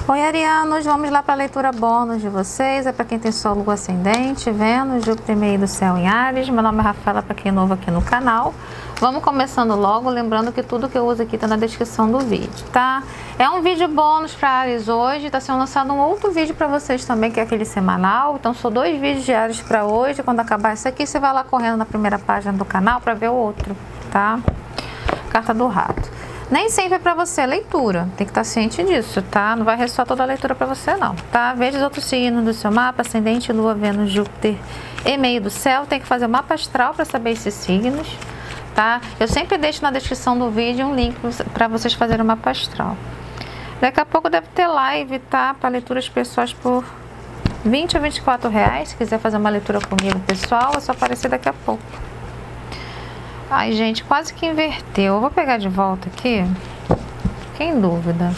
Oi, arianos, vamos lá para a leitura bônus de vocês. É para quem tem Sol, Lua ascendente, Vênus, Júpiter meio do céu em Áries. Meu nome é Rafaela, para quem é novo aqui no canal. Vamos começando logo, lembrando que tudo que eu uso aqui está na descrição do vídeo, tá? É um vídeo bônus para Áries hoje, está sendo lançado um outro vídeo para vocês também, que é aquele semanal. Então são 2 vídeos diários para hoje. Quando acabar esse aqui, você vai lá correndo na primeira página do canal para ver o outro, tá? Carta do Rato. Nem sempre é para você a leitura, tem que estar ciente disso, tá? Não vai ressoar toda a leitura para você não, tá? Veja os outros signos do seu mapa, ascendente, Lua, Vênus, Júpiter e meio do céu. Tem que fazer o mapa astral para saber esses signos, tá? Eu sempre deixo na descrição do vídeo um link para vocês fazerem o mapa astral. Daqui a pouco deve ter live, tá? Para leituras pessoais por R$20 a R$24. Se quiser fazer uma leitura comigo pessoal, é só aparecer daqui a pouco. Ai, gente, quase que inverteu. Eu vou pegar de volta aqui. Fiquei em dúvida.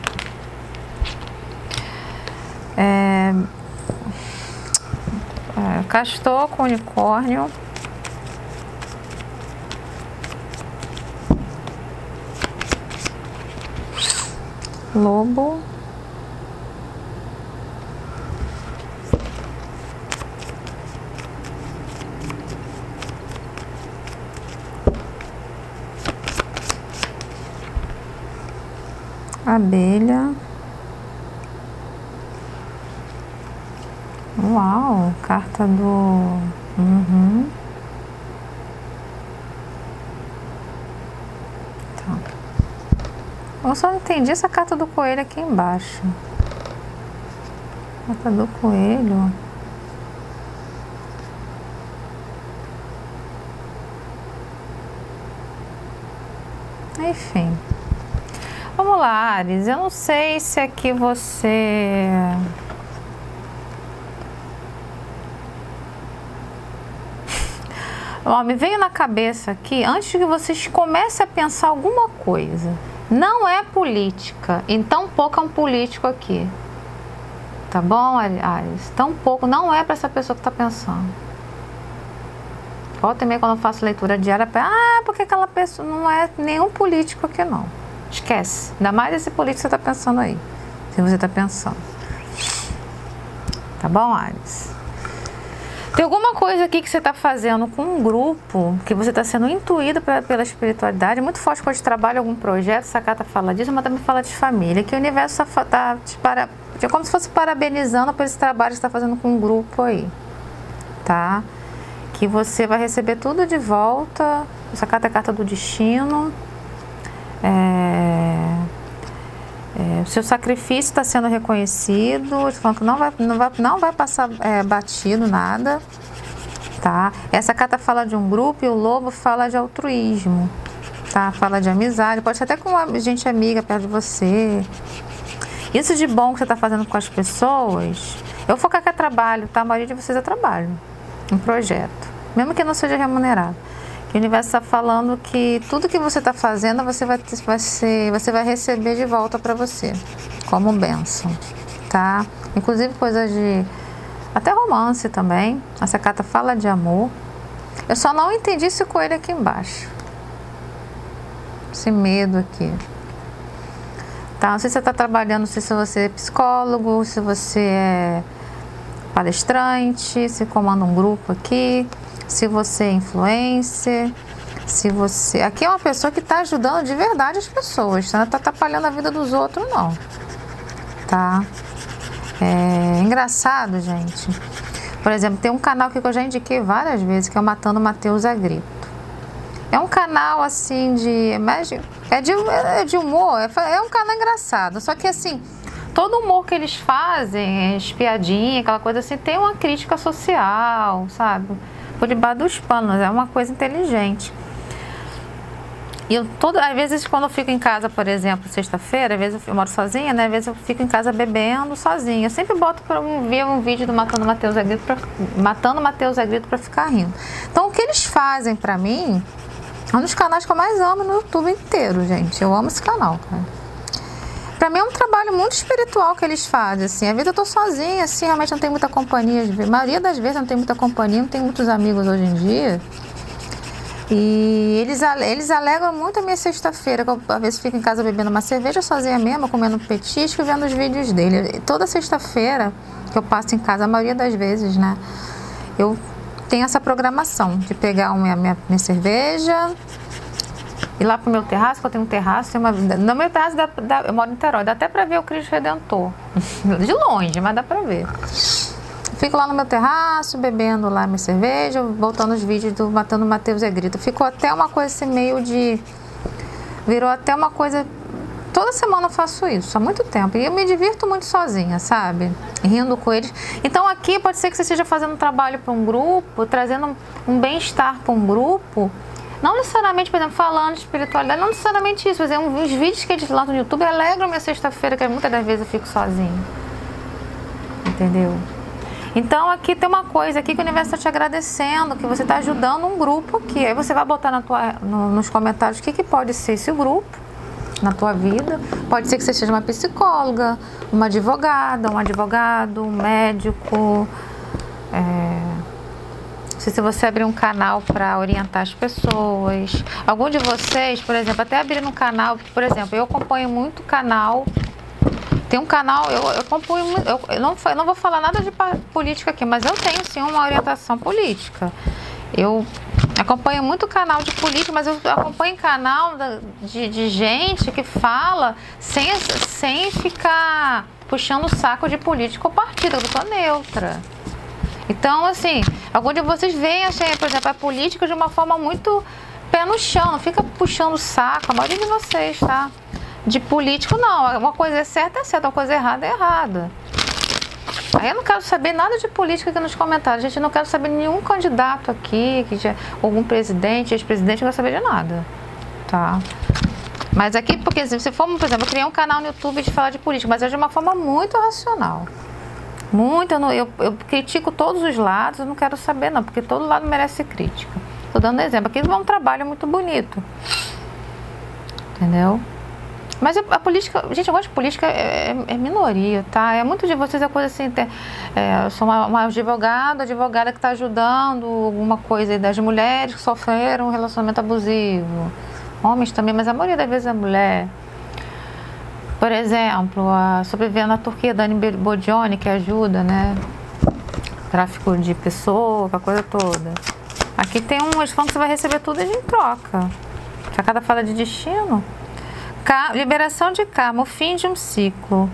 Castor com unicórnio. Lobo. Abelha. Uau, carta do... Tá. Eu só não entendi essa carta do coelho aqui embaixo. Carta do coelho. Enfim. Vamos lá, Áries. Eu não sei se aqui você... Ó, me veio na cabeça aqui, antes que vocês comecem a pensar alguma coisa. Não é política, e tampouco é um político aqui. Tá bom, Áries? Tampouco, não é para essa pessoa que está pensando. Volta e meia quando eu faço leitura diária, porque aquela pessoa não é nenhum político aqui não. Esquece. Ainda mais esse político que você está pensando aí. Se você está pensando. Tá bom, Áries? Tem alguma coisa aqui que você está fazendo com um grupo, que você está sendo intuído pela espiritualidade, muito forte com o trabalho, algum projeto, essa carta fala disso, mas também fala de família, que o universo está como se fosse parabenizando por esse trabalho que você está fazendo com um grupo aí. Tá? Que você vai receber tudo de volta. Essa carta é a carta do destino. O seu sacrifício está sendo reconhecido, falando que não vai passar batido nada, tá? Essa carta fala de um grupo e o lobo fala de altruísmo, tá? Fala de amizade, pode ser até com uma gente amiga perto de você. Isso de bom que você está fazendo com as pessoas, eu vou focar que é trabalho, tá? A maioria de vocês é trabalho, um projeto, mesmo que não seja remunerado. O universo está falando que tudo que você está fazendo você vai receber de volta para você, como bênção, tá? Inclusive coisas de até romance também. Essa carta fala de amor. Eu só não entendi esse coelho aqui embaixo, esse medo aqui. Tá? Não sei se você está trabalhando, não sei se você é psicólogo, se você é palestrante, se comanda um grupo aqui. Se você é influencer, se você... Aqui é uma pessoa que está ajudando de verdade as pessoas, tá? Não está atrapalhando a vida dos outros, não. Tá? É engraçado, gente. Por exemplo, tem um canal que eu já indiquei várias vezes, que é o Matando Matheus Agrito. É um canal, assim, de humor, é um canal engraçado. Só que, assim, todo humor que eles fazem, espiadinha, aquela coisa assim, tem uma crítica social, sabe? Por debaixo dos panos, é uma coisa inteligente. E às vezes quando eu fico em casa, por exemplo, sexta-feira, às vezes eu moro sozinha, né? Às vezes eu fico em casa bebendo sozinha. Eu sempre boto para ver um vídeo do Matando Matheus Agrito para ficar rindo. Então o que eles fazem para mim é um dos canais que eu mais amo no YouTube inteiro, gente. Eu amo esse canal, cara. Pra mim é um trabalho muito espiritual que eles fazem, assim. Às vezes eu tô sozinha, assim, realmente não tenho muita companhia. A maioria das vezes eu não tenho muita companhia, não tenho muitos amigos hoje em dia. E eles alegram muito a minha sexta-feira, que eu às vezes fico em casa bebendo uma cerveja sozinha mesmo, comendo petisco e vendo os vídeos dele. Toda sexta-feira que eu passo em casa, a maioria das vezes, né? Eu tenho essa programação de pegar minha cerveja, ir lá pro meu terraço, que eu tenho um terraço. No meu terraço, eu moro em Niterói, dá até pra ver o Cristo Redentor. De longe, mas dá pra ver. Fico lá no meu terraço, bebendo lá minha cerveja, voltando os vídeos do Matando Mateus e Grito. Ficou até uma coisa assim, meio de... Virou até uma coisa... Toda semana eu faço isso, há muito tempo. E eu me divirto muito sozinha, sabe? Rindo com eles. Então aqui pode ser que você esteja fazendo um trabalho para um grupo, trazendo um bem-estar para um grupo. Não necessariamente, por exemplo, falando de espiritualidade, não necessariamente isso. Por exemplo, os vídeos que eles lançam no YouTube alegram minha sexta-feira, que muitas das vezes eu fico sozinha. Entendeu? Então aqui tem uma coisa aqui que o universo está te agradecendo, que você está ajudando um grupo aqui. Aí você vai botar nos comentários o que pode ser esse grupo na tua vida. Pode ser que você seja uma psicóloga, uma advogada, um advogado, um médico. Se você abrir um canal para orientar as pessoas. Algum de vocês, por exemplo, até abrir um canal, por exemplo, eu acompanho muito canal. Tem um canal, eu acompanho, eu não vou falar nada de política aqui, mas eu tenho sim uma orientação política. Eu acompanho muito canal de política, mas eu acompanho canal de gente que fala sem ficar puxando o saco de político ou partido, eu sou neutra. Então, assim, algum de vocês veem, por exemplo, a política de uma forma muito pé no chão, não fica puxando o saco, a maioria de vocês, tá? De político, não. Uma coisa é certa, uma coisa errada é errada. Aí eu não quero saber nada de política aqui nos comentários. Gente, eu não quero saber nenhum candidato aqui, algum presidente, ex-presidente, não quero saber de nada. Tá? Mas aqui, porque se for, por exemplo, eu criei um canal no YouTube de falar de política, mas é de uma forma muito racional. Muito, eu critico todos os lados, eu não quero saber não, porque todo lado merece crítica. Tô dando exemplo. Aqui é um trabalho muito bonito. Entendeu? Mas a política, gente, eu gosto de política, é minoria, tá? É muito de vocês a coisa assim, eu sou uma advogada que está ajudando alguma coisa aí das mulheres que sofreram um relacionamento abusivo. Homens também, mas a maioria das vezes é mulher. Por exemplo, a sobrevivendo na Turquia, Dani Bodioni, que ajuda, né? Tráfico de pessoa, a coisa toda. Aqui tem eles falam que você vai receber tudo em troca. A cada fala de destino. Liberação de karma, o fim de um ciclo.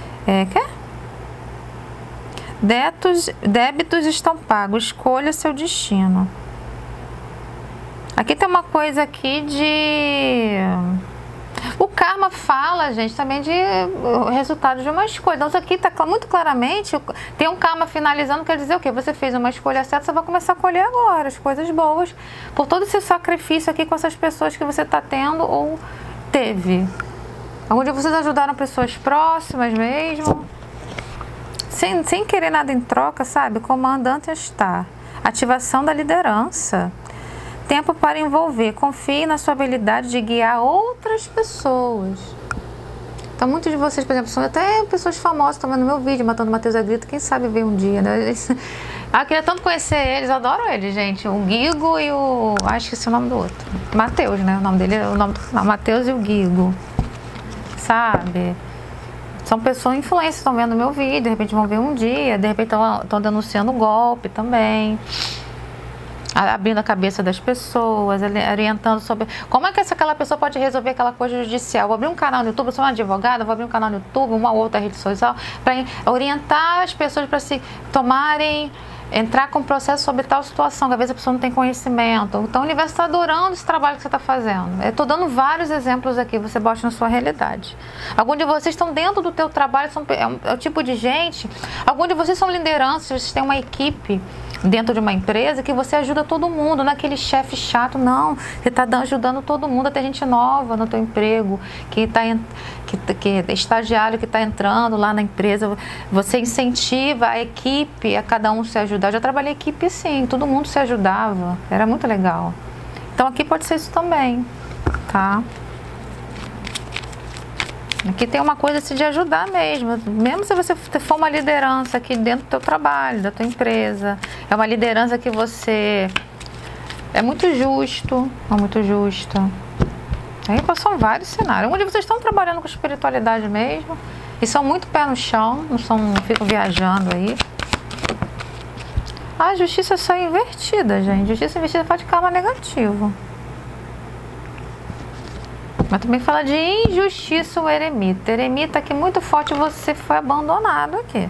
Débitos estão pagos, escolha seu destino. Aqui tem uma coisa aqui de... O karma fala, gente, também de resultado de uma escolha. Então, isso aqui está muito claramente, tem um karma finalizando, quer dizer o quê? Você fez uma escolha certa, você vai começar a colher agora as coisas boas, por todo esse sacrifício aqui com essas pessoas que você está tendo ou teve. Algum dia vocês ajudaram pessoas próximas mesmo, sem querer nada em troca, sabe? Comandante está. Ativação da liderança. Tempo para envolver. Confie na sua habilidade de guiar outras pessoas. Então, muitos de vocês, por exemplo, são até pessoas famosas, estão vendo meu vídeo, Matando Mateus e Grito, quem sabe ver um dia, né? Eu queria tanto conhecer eles, eu adoro eles, gente. O Guigo e o... acho que esse é o nome do outro. Mateus, né? O nome dele é o nome do canal. Mateus e o Guigo. Sabe? São pessoas influentes, estão vendo meu vídeo, de repente vão ver um dia, de repente estão denunciando golpe também. Abrindo a cabeça das pessoas, orientando sobre como é que aquela pessoa pode resolver aquela coisa judicial. Vou abrir um canal no YouTube, eu sou uma advogada, vou abrir um canal no YouTube, uma outra rede social, para orientar as pessoas para se entrar com processo sobre tal situação, que às vezes a pessoa não tem conhecimento. Então o universo está adorando esse trabalho que você está fazendo. Eu estou dando vários exemplos aqui, você bote na sua realidade. Alguns de vocês estão dentro do teu trabalho, é o tipo de gente, alguns de vocês são lideranças, vocês têm uma equipe dentro de uma empresa que você ajuda todo mundo, não é aquele chefe chato, não. Você está ajudando todo mundo, até gente nova no teu emprego, que é estagiário que está entrando lá na empresa. Você incentiva a equipe, a cada um se ajudar. Eu já trabalhei em equipe assim, todo mundo se ajudava, era muito legal. Então aqui pode ser isso também, tá? Aqui tem uma coisa assim de ajudar mesmo se você for uma liderança aqui dentro do teu trabalho, da tua empresa, é uma liderança que você é muito justo, é muito justa. Aí são vários cenários. Onde vocês estão trabalhando com espiritualidade mesmo e são muito pé no chão, não ficam viajando aí. A justiça só é invertida, gente. Justiça invertida fala de karma negativo. Mas também fala de injustiça o eremita. Eremita aqui muito forte, você foi abandonado aqui.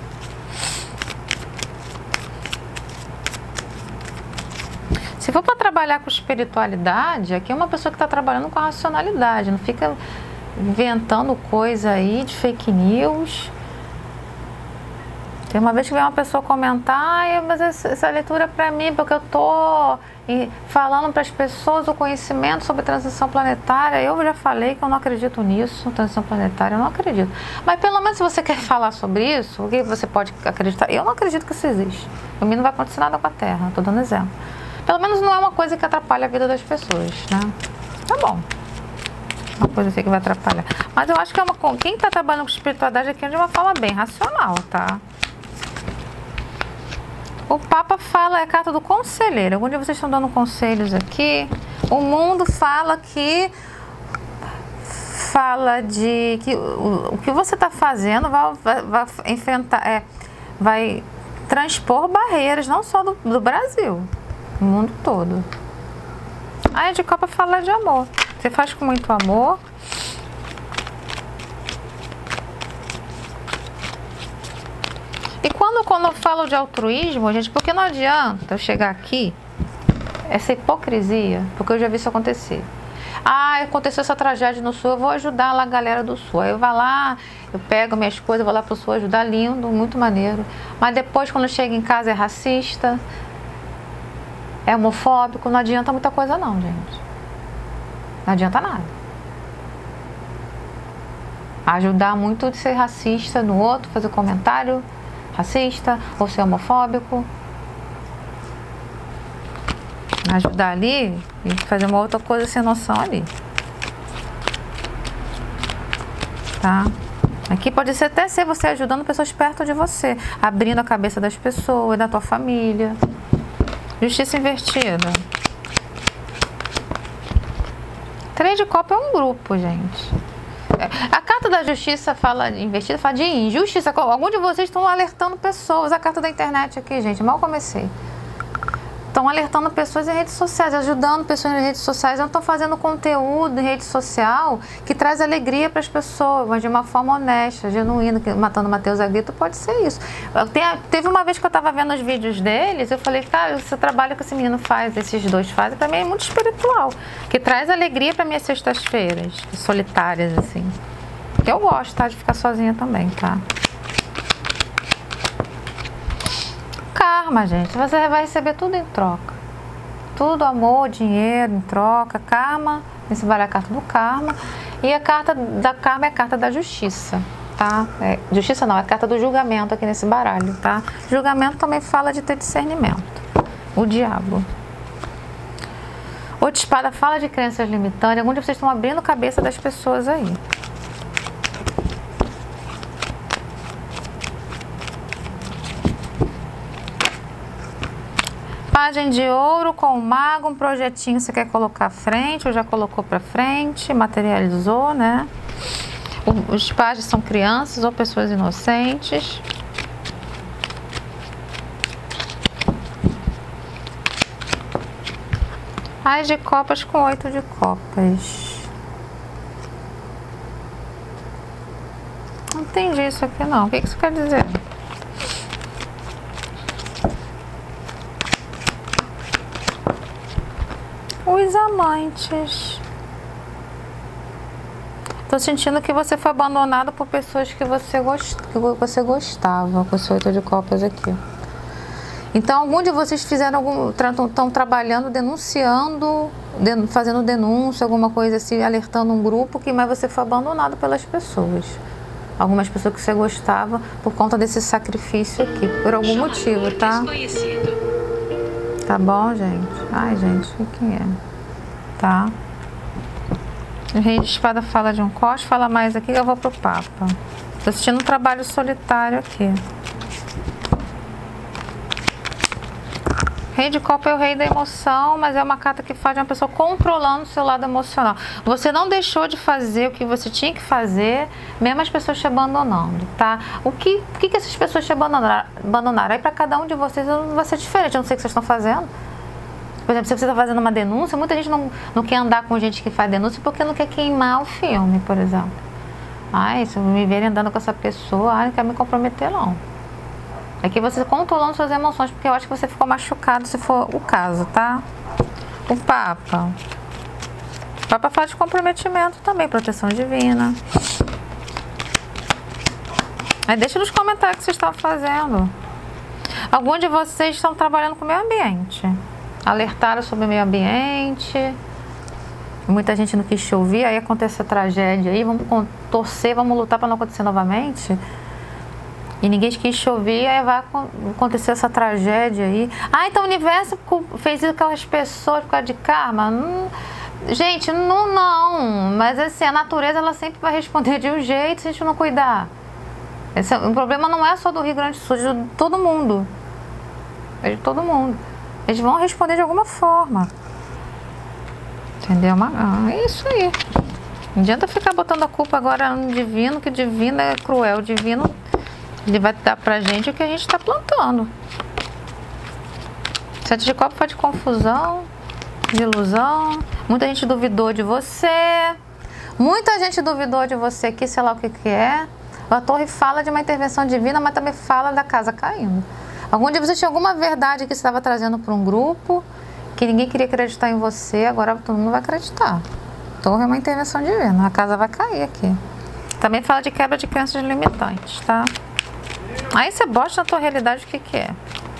Se for para trabalhar com espiritualidade, aqui é uma pessoa que está trabalhando com a racionalidade, não fica inventando coisa aí de fake news. Tem uma vez que veio uma pessoa comentar, mas essa leitura é para mim, porque eu estou falando para as pessoas o conhecimento sobre transição planetária. Eu já falei que eu não acredito nisso, transição planetária, eu não acredito. Mas pelo menos se você quer falar sobre isso, o que você pode acreditar? Eu não acredito que isso existe. Para mim não vai acontecer nada com a Terra, estou dando exemplo. Pelo menos não é uma coisa que atrapalha a vida das pessoas, né? Tá bom. Uma coisa assim que vai atrapalhar. Mas eu acho que quem está trabalhando com espiritualidade aqui é de uma forma bem racional, tá? O Papa fala, é a carta do conselheiro. Algum dia vocês estão dando conselhos aqui. O mundo fala que o que você está fazendo vai enfrentar, vai transpor barreiras, não só do Brasil, no mundo todo. A de Copa fala de amor. Você faz com muito amor. E quando eu falo de altruísmo, gente, porque não adianta eu chegar aqui, essa hipocrisia, porque eu já vi isso acontecer. Ah, aconteceu essa tragédia no Sul, eu vou ajudar lá a galera do Sul. Aí eu vou lá, eu pego minhas coisas, vou lá pro Sul ajudar, lindo, muito maneiro. Mas depois, quando chega em casa, é racista, é homofóbico, não adianta muita coisa não, gente. Não adianta nada. Ajudar muito de ser racista no outro, fazer comentário racista ou ser homofóbico. Ajudar ali e fazer uma outra coisa sem noção ali. Tá? Aqui pode ser até ser você ajudando pessoas perto de você, abrindo a cabeça das pessoas, da tua família. Justiça invertida. 3 de copa é um grupo, gente. A carta da justiça fala invertida, fala de injustiça. Alguns de vocês estão alertando pessoas. A carta da internet aqui, gente, mal comecei. Estão alertando pessoas em redes sociais, ajudando pessoas em redes sociais. Não estão fazendo conteúdo em rede social que traz alegria para as pessoas, mas de uma forma honesta, genuína, matando Mateus a grito, pode ser isso. Teve uma vez que eu estava vendo os vídeos deles, eu falei, cara, esse trabalho que esse menino faz, esses dois fazem, para mim é muito espiritual, que traz alegria para minhas sextas-feiras, solitárias, assim. Que eu gosto, tá, de ficar sozinha também, tá? Karma, gente, você vai receber tudo em troca. Tudo, amor, dinheiro em troca, karma. Esse vale a carta do karma. E a carta da karma é a carta da justiça, tá? Justiça não, é a carta do julgamento aqui nesse baralho, tá? Julgamento também fala de ter discernimento. O diabo. O de espada fala de crenças limitantes. Alguns de vocês estão abrindo a cabeça das pessoas aí. Pagem de ouro com o mago, um projetinho você quer colocar à frente, ou já colocou para frente, materializou, né? Os pagens são crianças ou pessoas inocentes. As de copas com 8 de copas. Não entendi isso aqui não, o que isso quer dizer? Os amantes. Tô sentindo que você foi abandonado por pessoas que você gostava, com esse 8 de copas aqui. Então, algum de vocês fizeram estão trabalhando, denunciando, fazendo denúncia, alguma coisa assim, alertando um grupo, mas você foi abandonado pelas pessoas. Algumas pessoas que você gostava por conta desse sacrifício aqui, por algum motivo, tá? Tá bom, gente? Ai, gente, quem é? Tá? O rei de espada fala de um coste, fala mais aqui, eu vou pro Papa. Tô assistindo um trabalho solitário aqui. Rei de copa é o rei da emoção, mas é uma carta que faz de uma pessoa controlando o seu lado emocional. Você não deixou de fazer o que você tinha que fazer, mesmo as pessoas te abandonando, tá? Por que essas pessoas te abandonaram? Aí para cada um de vocês vai ser diferente, eu não sei o que vocês estão fazendo. Por exemplo, se você está fazendo uma denúncia, muita gente não quer andar com gente que faz denúncia porque não quer queimar o filme, por exemplo. Ai, se me verem andando com essa pessoa, não quer me comprometer, não. É que você controlando suas emoções, porque eu acho que você ficou machucado se for o caso, tá? O Papa. O Papa fala de comprometimento também, proteção divina. Aí deixa nos comentários o que vocês estão fazendo. Alguns de vocês estão trabalhando com o meio ambiente. Alertaram sobre o meio ambiente. Muita gente não quis te ouvir, aí acontece a tragédia aí, vamos torcer, vamos lutar para não acontecer novamente. E ninguém quis te ouvir, aí vai acontecer essa tragédia aí. Ah, então o universo fez isso com aquelas pessoas por causa de karma? Gente, não. Mas assim, a natureza ela sempre vai responder de um jeito se a gente não cuidar. O problema não é só do Rio Grande do Sul, é de todo mundo. É de todo mundo. Eles vão responder de alguma forma. Entendeu? É isso aí. Não adianta ficar botando a culpa agora no divino, que o divino é cruel. O divino, ele vai dar pra gente o que a gente tá plantando. Sete de copo faz de confusão, de ilusão. Muita gente duvidou de você. Muita gente duvidou de você aqui, sei lá o que é. A torre fala de uma intervenção divina, mas também fala da casa caindo. Algum dia você tinha alguma verdade que você estava trazendo para um grupo, que ninguém queria acreditar em você, agora todo mundo vai acreditar. Torre é uma intervenção divina, a casa vai cair aqui. Também fala de quebra de crenças limitantes, tá? Aí você bota na tua realidade o que é.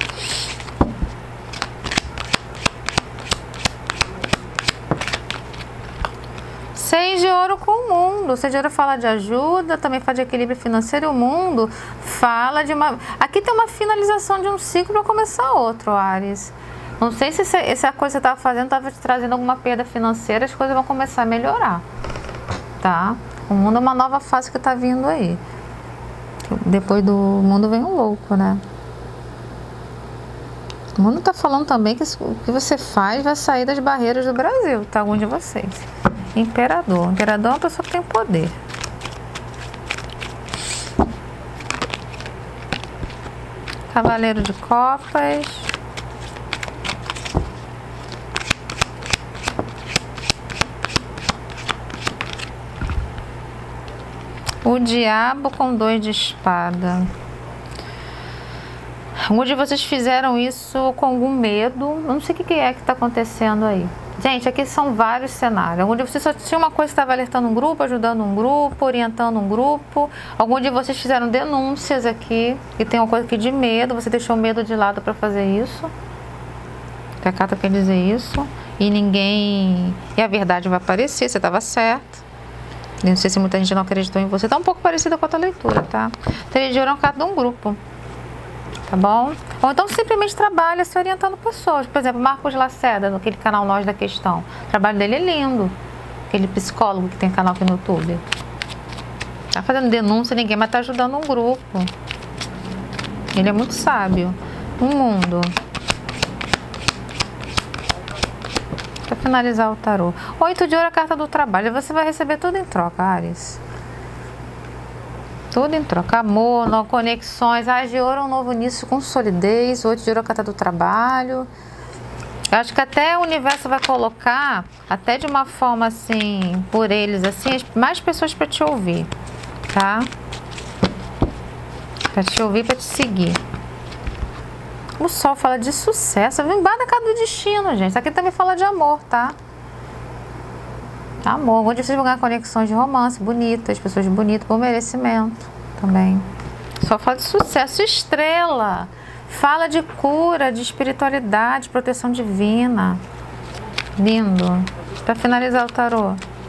Seis de ouro com o mundo. Seis de ouro fala de ajuda, também fala de equilíbrio financeiro. E o mundo fala de uma... Aqui tem uma finalização de um ciclo para começar outro, Áries. Não sei se essa coisa que você estava fazendo estava te trazendo alguma perda financeira, as coisas vão começar a melhorar, tá? O mundo é uma nova fase que está vindo aí. Depois do mundo vem um louco, né? O mundo está falando também que o que você faz vai sair das barreiras do Brasil, tá? Algum de vocês. Imperador. Imperador é uma pessoa que tem poder. Cavaleiro de copas. O diabo com 2 de espada. Alguns de vocês fizeram isso com algum medo. Eu não sei o que é que está acontecendo aí. Gente, aqui são vários cenários. Algum de vocês só tinha uma coisa que estava alertando um grupo, ajudando um grupo, orientando um grupo. Alguns de vocês fizeram denúncias aqui. E tem uma coisa aqui de medo. Você deixou o medo de lado para fazer isso. A carta quer dizer isso. E ninguém... E a verdade vai aparecer, você estava certo. Não sei se muita gente não acreditou em você. Tá um pouco parecida com a tua leitura, tá? Três de ouro é uma carta de um grupo. Tá bom? Ou então simplesmente trabalha se orientando pessoas. Por exemplo, Marcos Lacerda, naquele canal Nós da Questão. O trabalho dele é lindo. Aquele psicólogo que tem canal aqui no YouTube. Tá fazendo denúncia ninguém, mas tá ajudando um grupo. Ele é muito sábio. O mundo. Para finalizar o tarô. 8 de ouro é a carta do trabalho. Você vai receber tudo em troca, Áries. Tudo em troca. Amor, conexões. As de ouro é um novo início com solidez. 8 de ouro é a carta do trabalho. Eu acho que até o universo vai colocar, até de uma forma assim, por eles, assim, mais pessoas para te ouvir, tá? Para te ouvir, para te seguir. O sol fala de sucesso. Vem embaixo da carta do destino, gente. Isso aqui também fala de amor, tá? Amor. Onde vocês vão ganhar conexões de romance bonitas, pessoas bonitas, por merecimento também. Só fala de sucesso. Estrela. Fala de cura, de espiritualidade, proteção divina. Lindo. Para finalizar o tarô.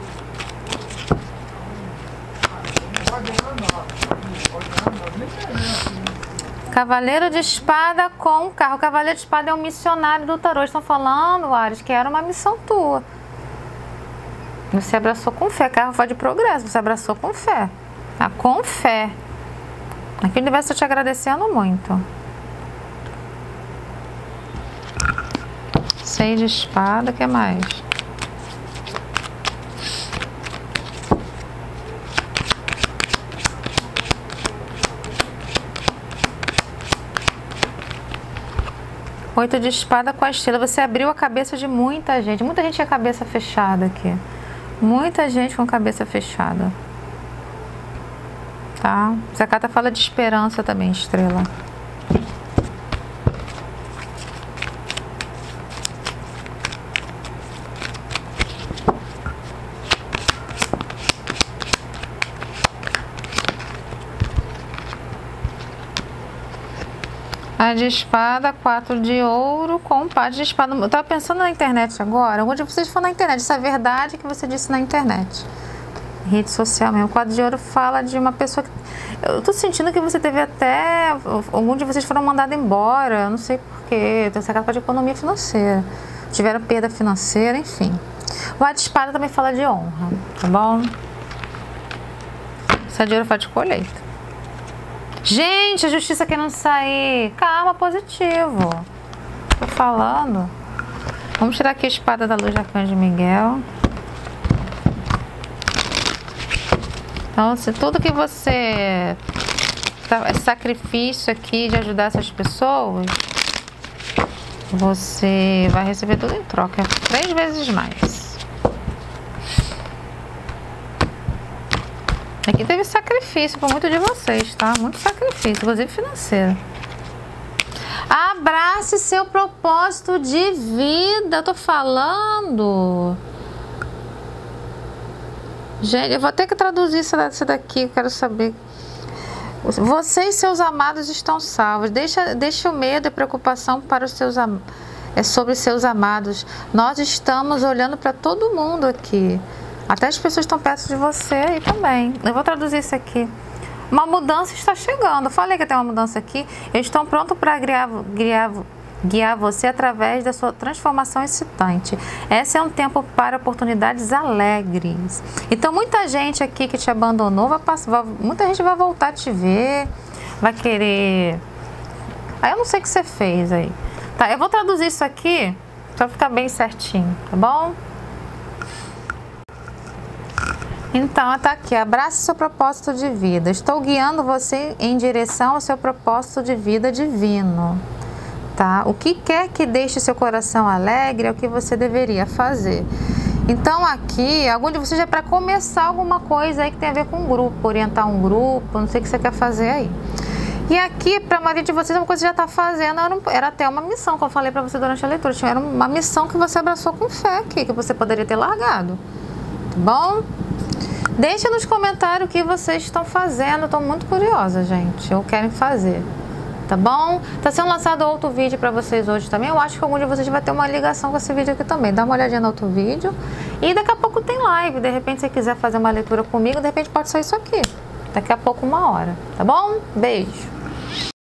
Cavaleiro de espada com carro. O cavaleiro de espada é um missionário do tarô. Estão falando, Áries, que era uma missão tua. Você abraçou com fé. Carro fala de progresso. Você abraçou com fé. Tá? Com fé. Aqui o universo está te agradecendo muito. 6 de espada, o que mais? Oito de espada com a estrela. Você abriu a cabeça de muita gente. Muita gente com a cabeça fechada aqui. Muita gente com a cabeça fechada. Tá? Essa carta fala de esperança também, estrela. A de espada, 4 de ouro com um par de espada. Eu tava pensando na internet agora. Onde vocês foram na internet? Essa é a verdade que você disse na internet. Rede social mesmo. O 4 de ouro fala de uma pessoa que... Eu tô sentindo que você teve até... Alguns de vocês foram mandados embora. Eu não sei porquê. Tem essa carta de economia financeira. Tiveram perda financeira, enfim. O A de espada também fala de honra, tá bom? Essa de ouro fala de colheita. Gente, a justiça querendo sair. Karma positivo. Tô falando. Vamos tirar aqui a espada da luz de Arcanjo Miguel. Então, se tudo que você... É sacrifício aqui de ajudar essas pessoas, você vai receber tudo em troca. 3 vezes mais. Aqui teve sacrifício por muito de vocês, tá? Muito sacrifício, inclusive financeiro. Abrace seu propósito de vida, eu tô falando. Gente, eu vou ter que traduzir isso daqui, eu quero saber. Você e seus amados estão salvos. Deixa o medo e preocupação para os seus sobre seus amados. Nós estamos olhando para todo mundo aqui. Até as pessoas estão perto de você aí também. Eu vou traduzir isso aqui. Uma mudança está chegando. Eu falei que tem uma mudança aqui. Eles estão prontos para guiar você através da sua transformação excitante. Esse é um tempo para oportunidades alegres. Então, muita gente aqui que te abandonou, muita gente vai voltar a te ver, vai querer... Aí eu não sei o que você fez aí. Tá, eu vou traduzir isso aqui para ficar bem certinho, tá bom? Então, tá aqui, abrace seu propósito de vida. Estou guiando você em direção ao seu propósito de vida divino, tá? O que quer que deixe seu coração alegre é o que você deveria fazer. Então, aqui, algum de vocês é para começar alguma coisa aí que tem a ver com um grupo, orientar um grupo, não sei o que você quer fazer aí. E aqui, para a maioria de vocês, uma coisa que você já está fazendo, era até uma missão, como eu falei para você durante a leitura. Era uma missão que você abraçou com fé aqui, que você poderia ter largado, tá bom? Deixa nos comentários o que vocês estão fazendo. Estou muito curiosa, gente. Ou querem fazer. Tá bom? Tá sendo lançado outro vídeo para vocês hoje também. Eu acho que algum de vocês vai ter uma ligação com esse vídeo aqui também. Dá uma olhadinha no outro vídeo. E daqui a pouco tem live. De repente, se você quiser fazer uma leitura comigo, de repente pode ser isso aqui. Daqui a pouco, 1 hora. Tá bom? Beijo.